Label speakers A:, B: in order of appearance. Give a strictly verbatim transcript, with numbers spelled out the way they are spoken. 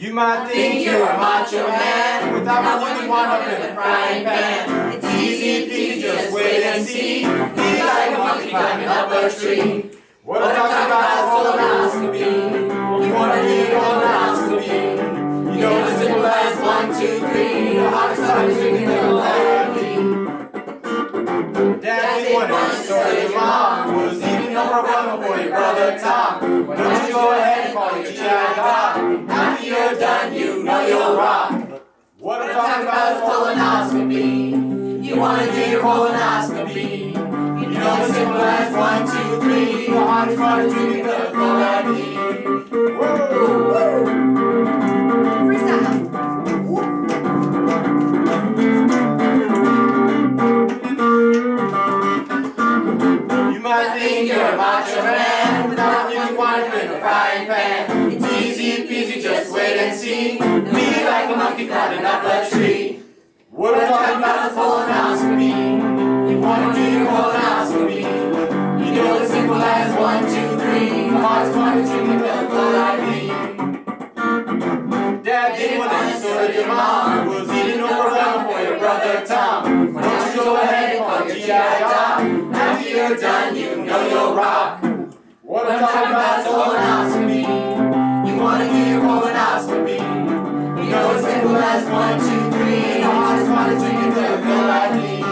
A: You might think you're a macho man without putting one up in the frying pan. It's easy peasy, just wait and see. Be like a monkey climbing up a tree. What I'm talking about is colonoscopy. You want to do your colonoscopy. You know the simple as one, two, three. The hardest part is drinking Colo-Rectal. Dad did one and so did your mom. Was eating no problemo for your brother Tom. Why don't you go ahead and call your G I doc? After you're done, you know you'll rock. What I'm talking about is colonoscopy. You want to do your colonoscopy. You know the simple as one, two, three. The hardest part is drinking the Colo-Rectal. Woo! Freestyle. You might think you're a macho man without really wanting in a frying pan. It's easy peasy, just wait and see. Be like a monkey climbing up a tree. What I'm talking about is colonoscopy. You want to do your colonoscopy. You know it's simple as one, two, three. The hardest part is drinking the Colo-Rectal. Dad did one and so did your mom. Was eating no problemo for your brother Tom. Why don't you go ahead and call your G I doc? After you're done, you know you'll rock. What I'm talking about is colonoscopy. You want to do your colonoscopy. You know it's simple as one, two, three. The hardest part is drinking the Colo-Rectal.